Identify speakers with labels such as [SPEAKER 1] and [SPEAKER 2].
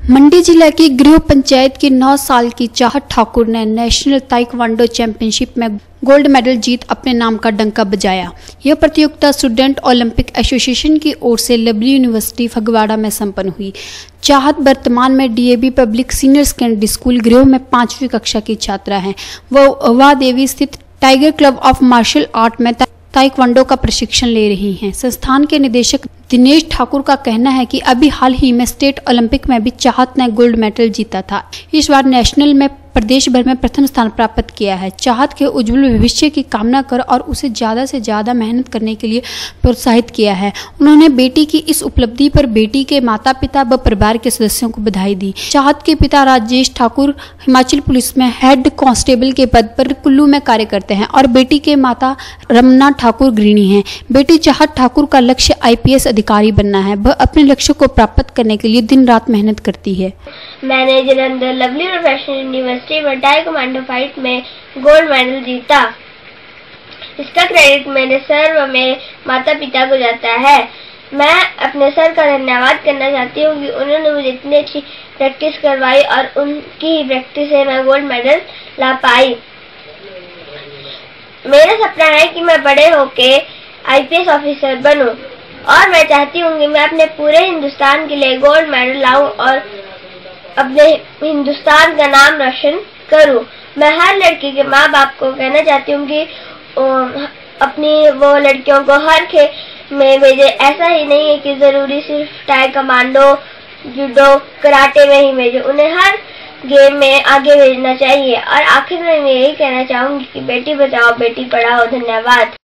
[SPEAKER 1] मंडी जिला की गृह पंचायत की 9 साल की चाहत ठाकुर ने नेशनल ताइक्वांडो चैंपियनशिप में गोल्ड मेडल जीत अपने नाम का डंका बजाया। यह प्रतियोगिता स्टूडेंट ओलंपिक एसोसिएशन की ओर से लवली यूनिवर्सिटी फगवाड़ा में संपन्न हुई। चाहत वर्तमान में DAV public senior secondary school गृह में 5वीं कक्षा की छात्रा है। वह देवी स्थित tiger club of martial art में ताइक्वांडो का प्रशिक्षण ले रही हैं। संस्थान के निदेशक दिनेश ठाकुर का कहना है कि अभी हाल ही में स्टेट ओलंपिक में भी चाहत ने गोल्ड मेडल जीता था। इस बार नेशनल में प्रदेश भर में प्रथम स्थान प्राप्त किया है। चाहत के उज्जवल भविष्य की कामना कर और उसे ज्यादा से ज्यादा मेहनत करने के लिए प्रोत्साहित किया है। उन्होंने बेटी की इस उपलब्धि पर बेटी के माता पिता व परिवार के सदस्यों को बधाई दी। चाहत के पिता राजेश ठाकुर हिमाचल पुलिस में हेड कांस्टेबल के पद पर कुल्लू में कार्य करते हैं और बेटी के माता रमना ठाकुर गृहिणी हैं। बेटी चाहत ठाकुर का लक्ष्य आईपीएस अधिकारी बनना है। वह अपने लक्ष्य को प्राप्त करने के लिए दिन रात मेहनत करती है।
[SPEAKER 2] मैंने जलंधर लवली प्रोफेशनल यूनिवर्सिटी में टाइक्वांडो फाइट में गोल्ड मेडल जीता। इसका क्रेडिट मेरे सर व मेरे माता पिता को जाता है। मैं अपने सर का धन्यवाद करना चाहती हूँ कि उन्होंने मुझे इतनी अच्छी प्रैक्टिस करवाई और उनकी ही प्रैक्टिस से मैं गोल्ड मेडल ला पाई। मेरा सपना है कि मैं बड़े होके आईपीएस ऑफिसर बनूं और मैं चाहती हूँ कि मैं अपने पूरे हिंदुस्तान के लिए गोल्ड मेडल लाऊं और अपने हिंदुस्तान का नाम रोशन करूं। मैं हर लड़की के माँ बाप को कहना चाहती हूँ कि अपनी वो लड़कियों को हर खेल में भेजे। ऐसा ही नहीं है कि जरूरी सिर्फ टाइक्वांडो, जूडो, कराटे में ही भेजे, उन्हें हर गेम में आगे भेजना चाहिए। और आखिर में मैं यही कहना चाहूंगी कि बेटी बचाओ बेटी पढ़ाओ। धन्यवाद।